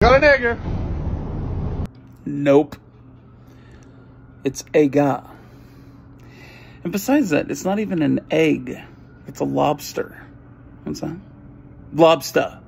Got a nigger. Nope. It's egga. And besides that, it's not even an egg. It's a lobster. What's that? Lobster.